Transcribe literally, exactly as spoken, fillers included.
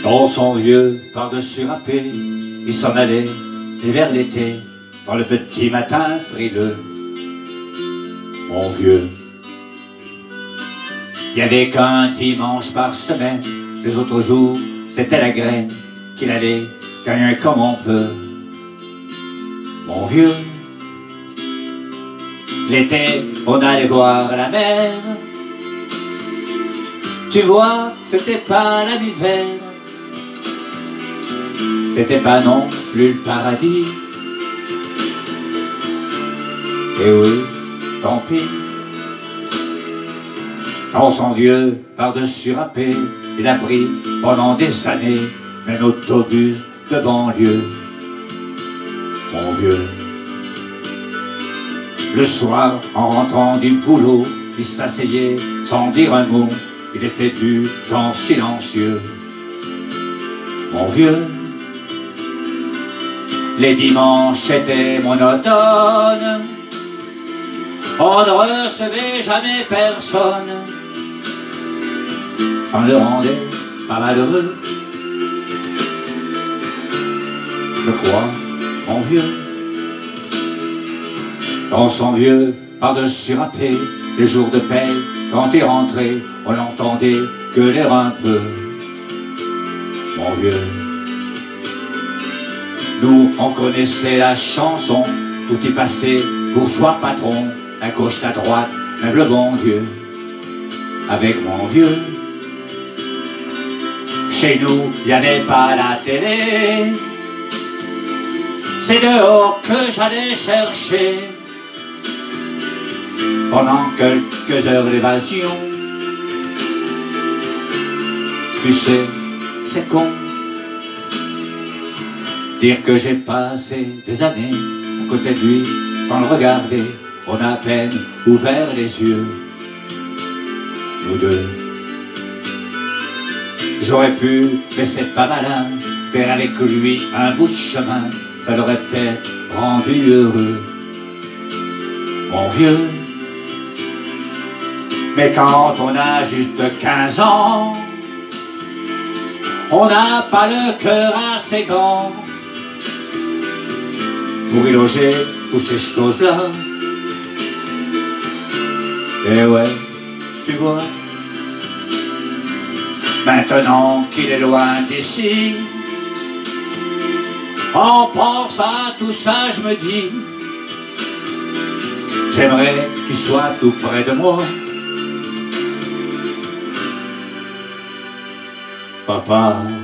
Dans son vieux par-dessus râpé, il s'en allait, et vers l'été, dans le petit matin frileux. Mon vieux, il n'y avait qu'un dimanche par semaine, les autres jours, c'était la graine qu'il allait gagner comme on peut. Mon vieux, l'été, on allait voir la mer. Tu vois, c'était pas la misère, c'était pas non plus le paradis. Et oui, tant pis. Dans son vieux par-dessus râpé, il a pris pendant des années un autobus de banlieue. Mon vieux, le soir, en rentrant du boulot, il s'asseyait sans dire un mot. Il était du genre silencieux. Mon vieux, les dimanches étaient monotones. On ne recevait jamais personne. Ça le rendait pas malheureux, je crois, mon vieux. Dans son vieux par-dessus râpé, les jours de paix, quand il rentrait, on n'entendait que l'air un peu. Mon vieux, nous on connaissait la chanson, tout y passait, bourgeois patron, à gauche, à droite, même le bon Dieu. Avec mon vieux, chez nous, il n'y avait pas la télé. C'est dehors que j'allais chercher, pendant quelques heures d'évasion. Tu sais, c'est con, dire que j'ai passé des années à côté de lui, sans le regarder, on a à peine ouvert les yeux, nous deux. J'aurais pu, mais c'est pas malin, faire avec lui un bout de chemin, ça l'aurait peut-être rendu heureux, mon vieux. Mais quand on a juste quinze ans, on n'a pas le cœur assez grand pour y loger toutes ces choses-là. Et ouais, tu vois, maintenant qu'il est loin d'ici, en pensant à tout ça, je me dis, j'aimerais qu'il soit tout près de moi. Papa,